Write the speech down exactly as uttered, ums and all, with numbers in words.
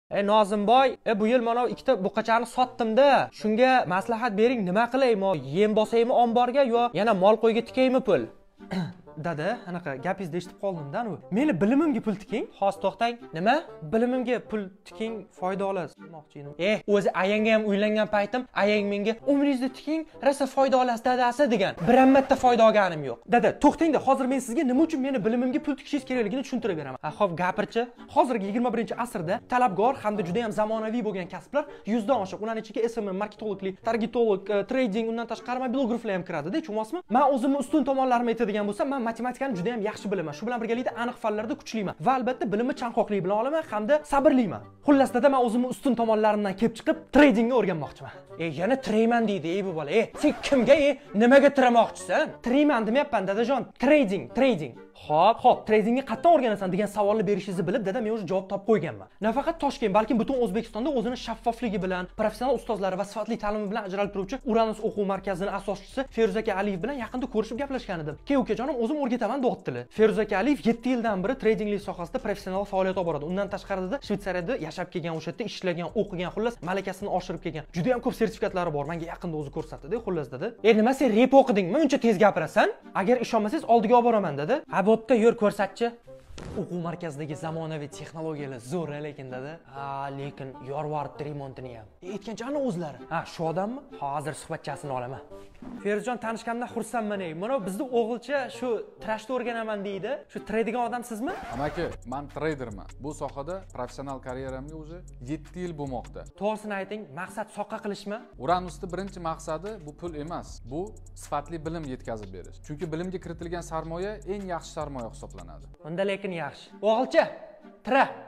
E Nozimboy, e bu yil mana ikkita buqachani sotdim-da. Shunga maslahat bering, nima qilaymi? Yem bosaymi omborga yo yana mol qo'yga tikaymi pul? Dada, anaqa gapingizni eshitib qoldim-da, u. Meni bilimimga pul tiking. Xos to'xtang. Nima? Bilimimga pul tiking, foyda olasiz demoqchi edim. Eh, o'zi ayangga ham uylangan paytim, ayang menga umringizni tiking, rosa foyda olasiz dadasi degan. Bir ham marta foyda olganim yo'q. Dada, to'xtang-da, hozir men sizga nima uchun meni bilimimga pul tikishingiz kerakligini tushuntirib beraman. Ha, xo'p, gapirchi. Hozirgi yigirma birinchi asrda talabgor hamda juda ham zamonaviy bo'lgan kasblar yuzdan oshiq. Ularning ichiga S M M, marketologlik, targetolog, trading, undan tashqari mobilograflar ham kiradi-da, tushunasizmi? Men o'zimni ustun tomonlarimni aytadigan bo'lsam, men matematikani juda ham yaxshi bilaman. Shu bilan birgalikda aniq fanlarda kuchliman va albatta bilimni chanqoqlik bilan olaman hamda sabrliman. Xullas dada, men o'zimni ustun tomonlarimdan kelib chiqib tradingga o'rganmoqchiman. E yana treyman deydi, ey bu bola. E sen kimga, e nimaga tiramoqchisan? Treyman demayapman dadajon, trading, trading. Xo'p, xo'p, tradingni qatdan o'rganasan degan savolni berishingizni bilib, dada men o'zi javob topib qo'yganman. Nafaqat Toshkent, balki butun O'zbekistonda o'zini shaffofligi bilan, professional ustozlari va sifatli ta'limi bilan ajralib turuvchi Uranus o'quv markazining asoschisi Feruz aka Aliyev bilan yaqinda ko'rishib gaplashgan edim. Keyin ukajonim o'zim o'rgataman deyaptilar. Feruz aka Aliyev yetti yildan beri tradinglik sohasida professional faoliyat olib boradi. Undan tashqarida Shvetsariyada yashab kelgan, o'sha yerda ishlagan, o'qigan, xullas malakasini oshirib kelgan. Juda ham ko'p sertifikatlari bor. Menga yaqinda o'zi ko'rsatdi, xullas dedi. E nima sen rep o'qidingmi? Uncha tez gapirasan? Agar ishonmasangiz oldiga olib boraman dedi. Ha, bo'pti, yur ko'rsatchi. O'quv markazidagi zamonaviy texnologiyalar zo'r lekin dedi. Ha, lekin yorvoribdi remontini ham. Aytganchani o'zlari. Ha, shu odammi? Hozir suhbatchasini olaman. Feruzjon, tanishganimdan xursandman. Mana bizda o'g'ilcha shu trashni o'rganaman deydi. Shu treydigan odam sizmi? Amaki, men treyderman. Bu sohada professional karyeramga o'zi yetti yil bo'lmoqda. To'g'risini ayting, maqsad soqqa qilishmi? Uranusning birinchi maqsadi bu pul emas, bu sifatli bilim yetkazib berish. Chunki bilimga kiritilgan sarmoya eng yaxshi sarmoya hisoblanadi. Unda lekin yaxshi. O'g'ilcha, tira.